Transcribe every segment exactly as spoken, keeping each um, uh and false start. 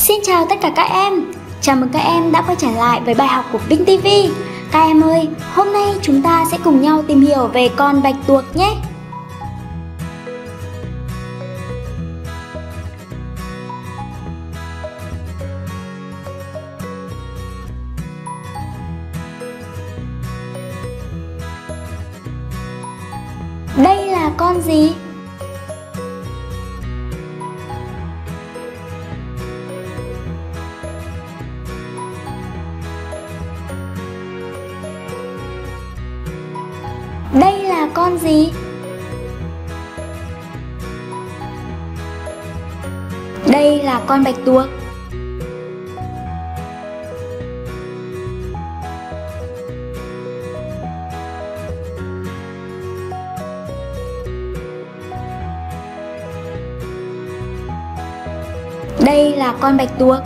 Xin chào tất cả các em. Chào mừng các em đã quay trở lại với bài học của Vinh ti vi. Các em ơi, hôm nay chúng ta sẽ cùng nhau tìm hiểu về con bạch tuộc nhé. Đây là con gì? Đây là con gì? Đây là con bạch tuộc. Đây là con bạch tuộc.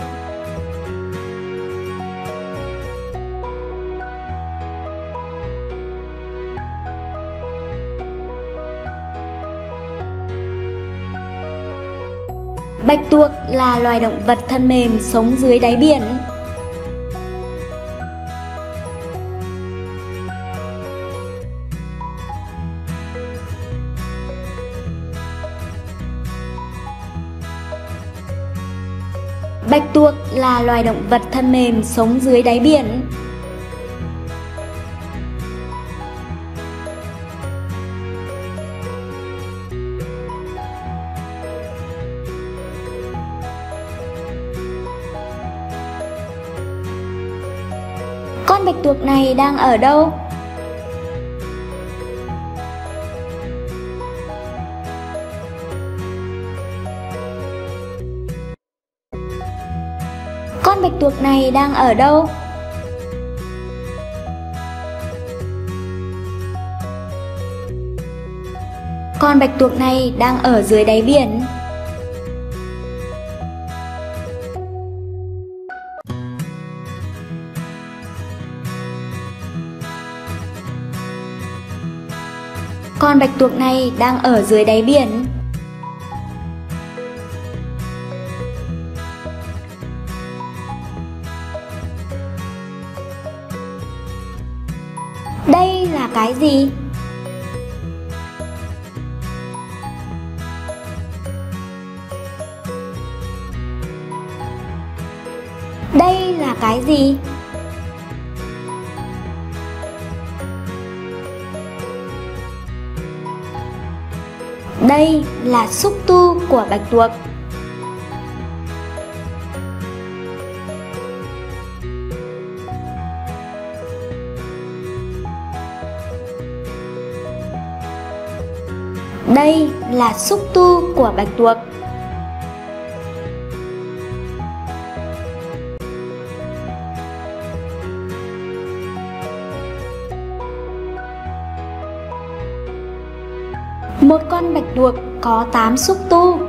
Bạch tuộc là loài động vật thân mềm sống dưới đáy biển. Bạch tuộc là loài động vật thân mềm sống dưới đáy biển. Con bạch tuộc này đang ở đâu? Con bạch tuộc này đang ở đâu? Con bạch tuộc này đang ở dưới đáy biển. Con bạch tuộc này đang ở dưới đáy biển. Đây là cái gì? Đây là cái gì? Đây là xúc tu của bạch tuộc. Đây là xúc tu của bạch tuộc. Một con bạch tuộc có tám xúc tu.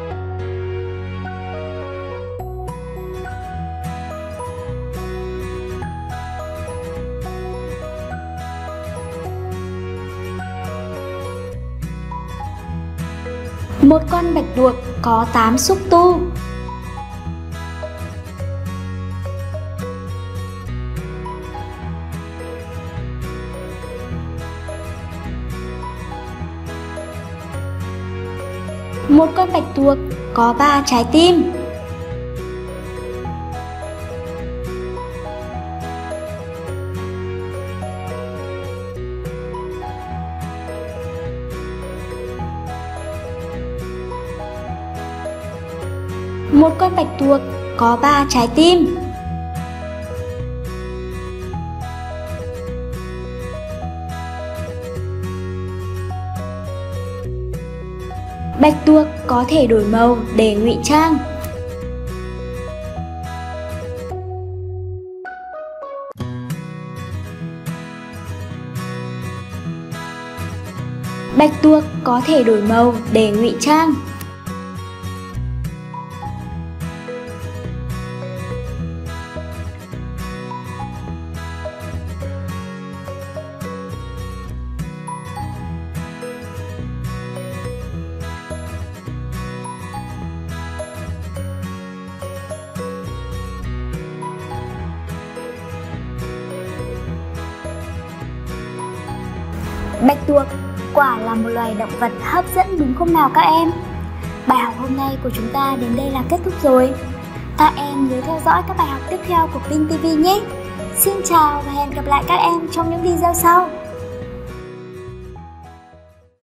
Một con bạch tuộc có tám xúc tu. Một con bạch tuộc có ba trái tim. Một con bạch tuộc có ba trái tim. Bạch tuộc có thể đổi màu để ngụy trang. Bạch tuộc có thể đổi màu để ngụy trang. Bạch tuộc quả là một loài động vật hấp dẫn đúng không nào các em? Bài học hôm nay của chúng ta đến đây là kết thúc rồi. Các em nhớ theo dõi các bài học tiếp theo của Pin ti vi nhé. Xin chào và hẹn gặp lại các em trong những video sau.